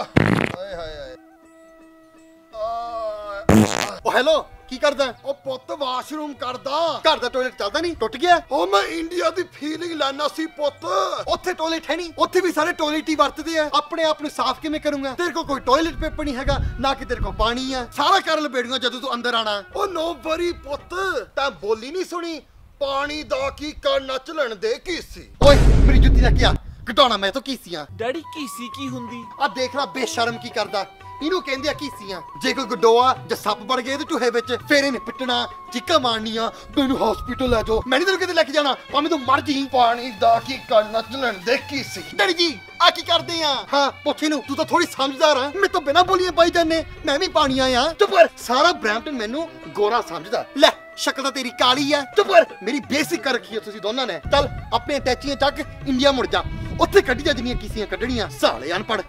Hello की करदा? ओ पुੱਤ washroom ਕਰਦਾ। घर दा टॉयलेट चलदा नहीं, टुट गया। ओ मैं इंडिया दी फीलिंग ਲੈਣਾ ਸੀ ਪੁੱਤ। ਉੱਥੇ ਟॉयलेट है नहीं, ਉੱਥੇ ਵੀ ਸਾਰੇ ਟॉयलेट ਹੀ ਵਰਤਦੇ ਆ। ਆਪਣੇ ਆਪ ਨੂੰ ਸਾਫ਼ ਕਿਵੇਂ ਕਰੂੰਗਾ? ਤੇਰੇ ਕੋਲ ਕੋਈ ਟॉयलेट ਪੇਪਰ ਨਹੀਂ ਹੈਗਾ, ਨਾ ਕਿ ਤੇਰੇ ਕੋਲ ਪਾਣੀ ਆ। ਸਾਰਾ ਕਰ ਲਪੇੜੂੰਗਾ ਜਦੋਂ ਤੂੰ ਅੰਦਰ ਆਣਾ। ओ नो वरी ਪੁੱਤ, ਤਾਂ ਬੋਲੀ ਨਹੀਂ ਸੁਣੀ। ਪਾਣੀ ਦਾ ਕੀ ਕਰਨਾ ਝਲਣ ਦੇ ਕੀ ਸੀ। ਓਏ ਮੇਰੀ ਜੁੱਤੀ ਲੈ ਕੇ ਆ, ਘਟਾਉਣਾ ਮੈਂ ਤੋਂ ਕੀਸੀਆਂ। ਡੈਡੀ ਕੀਸੀ ਕੀ ਹੁੰਦੀ? ਆ ਦੇਖ ਲੈ ਬੇਸ਼ਰਮ ਕੀ ਕਰਦਾ। ਇਹਨੂੰ ਕਹਿੰਦੇ ਆ ਕੀਸੀਆਂ। ਜੇ ਕੋਈ ਗਡੋਆ ਜਾਂ ਸੱਪ ਵੜ ਗਏ ਤੇ ਚੂਹੇ ਵਿੱਚ, ਫੇਰ ਇਹਨੇ ਪਿੱਟਣਾ, ਚੀਕਾਂ ਮਾਰਨੀਆਂ, ਮੈਨੂੰ ਹਸਪੀਟਲ ਲੈ ਜਾਓ। ਮੈਂ ਨਹੀਂ ਤੈਨੂੰ ਕਿਤੇ ਲੈ ਕੇ ਜਾਣਾ, ਭਾਵੇਂ ਤੂੰ ਮਰ ਜੀ। ਪਾਣੀ ਦਾ ਕੀ ਕਰਨਾ ਝਲਣ ਦੇ ਕੀ ਸੀ। ਡੈਡੀ ਜੀ ਆ ਕੀ ਕਰਦੇ ਆ? ਹਾਂ ਪੁੱਛ ਇਹਨੂੰ, ਤੂੰ ਤਾਂ ਥੋੜੀ ਸਮਝਦਾਰ ਆ। ਮੈਂ ਤਾਂ ਬਿਨਾਂ ਬੋਲੀਏ ਪਾਈ ਜਾਂਦੇ, ਮੈਂ ਵੀ ਪਾਣੀ ਆਇਆ। ਚੁੱਪ ਕਰ, ਸਾਰਾ ਬ੍ਰੈਂਪਟਨ ਮੈਨੂੰ ਗੋਰਾ ਸਮਝਦਾ। ਲੈ ਸ਼ਕਲ ਤਾਂ ਤੇਰੀ ਕਾਲੀ ਆ। ਚੁੱਪ ਕਰ, ਮੇਰੀ ਬੇਇੱਜ਼ਤੀ ਕਰ ਰੱਖੀ ਆ ਤੁਸੀਂ ਦੋਨਾਂ ਨੇ। ਚੱਲ ਆਪਣੇ ਅਟੈਚੀਆਂ ਚੱਕ, ਇੰਡੀਆ ਮੁੜ ਜਾ। ਉੱਥੇ ਕੱਢੀ ਜਾ ਜਿੰਨੀਆਂ ਕੀਸੀਆਂ ਕੱਢਣੀਆਂ। ਸਾਲੇ ਅਨਪੜ੍ਹ।